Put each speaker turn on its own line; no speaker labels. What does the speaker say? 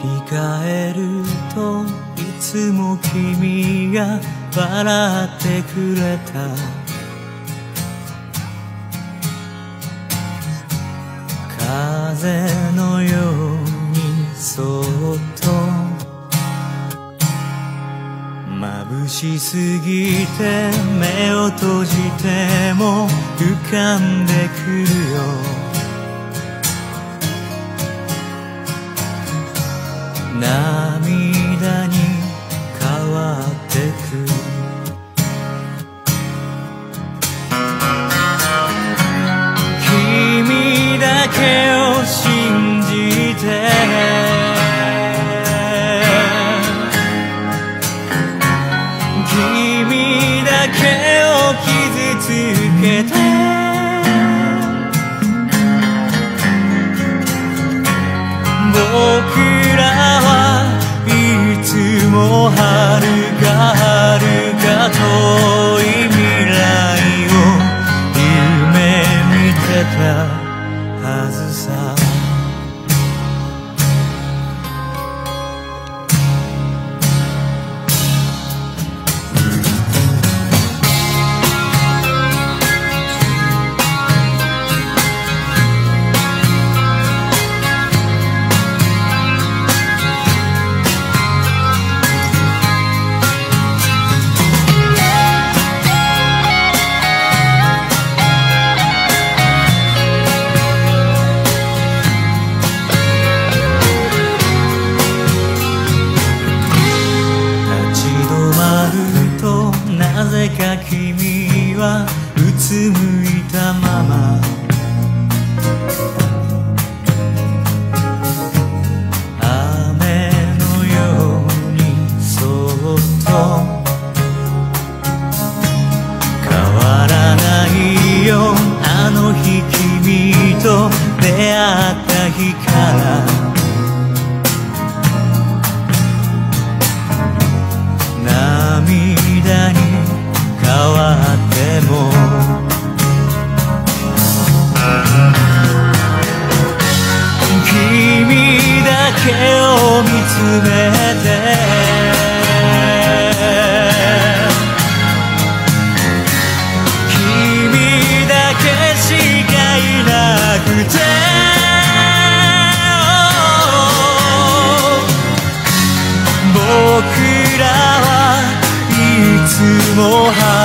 り返るといつも君が笑ってくれた。風のようにそっと眩しすぎて目を閉じても浮かんでくるよ。涙に変わってく。君だけを信じて君だけを傷つけて僕らはいつも遥か遥か遠い未来を夢見てたはずさ。なぜか君はうつむいたまま雨のようにそっと変わらないよ。あの日君と出会った日から涙に変わっても君だけを見つめて君だけしかいなくて僕らはいつも